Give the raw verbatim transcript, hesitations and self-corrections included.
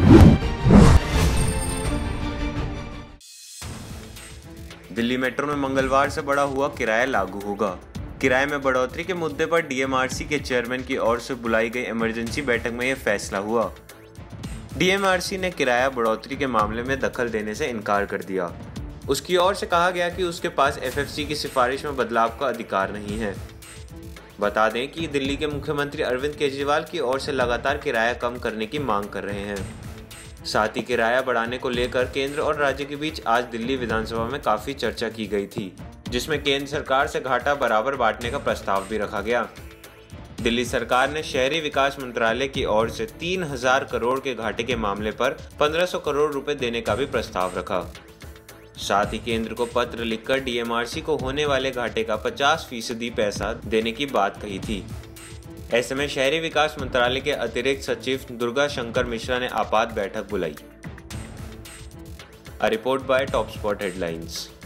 Delhi metro में मंगलवार से बढ़ा हुआ किराया लागू होगा। किराए में बढ़ोतरी के मुद्दे पर डी एम आर सी के चेयरमैन की ओर से बुलाई गई इमरजेंसी बैठक में यह फैसला हुआ। डी एम आर सी ने किराया बढ़ोतरी के मामले में दखल देने से इनकार कर दिया। उसकी ओर से कहा गया कि उसके पास एफ एफ सी की सिफारिश में बदलाव का अधिकार नहीं है। बता दें कि दिल्ली के मुख्यमंत्री अरविंद केजरीवाल की ओर से लगातार किराया कम करने की मांग कर रहे हैं। साथ ही किराया बढ़ाने को लेकर केंद्र और राज्य के बीच आज दिल्ली विधानसभा में काफी चर्चा की गई थी, जिसमें केंद्र सरकार से घाटा बराबर बांटने का प्रस्ताव भी रखा गया। दिल्ली सरकार ने शहरी विकास मंत्रालय की ओर से तीन हजार करोड़ के घाटे के मामले पर पंद्रह सौ करोड़ रुपए देने का भी प्रस्ताव रखा। साथ ही केंद्र को पत्र लिखकर डी एम आर सी को होने वाले घाटे का पचास फीसदी पैसा देने की बात कही थी। ऐसे में शहरी विकास मंत्रालय के अतिरिक्त सचिव दुर्गा शंकर मिश्रा ने आपात बैठक बुलाई। A report by top spot headlines.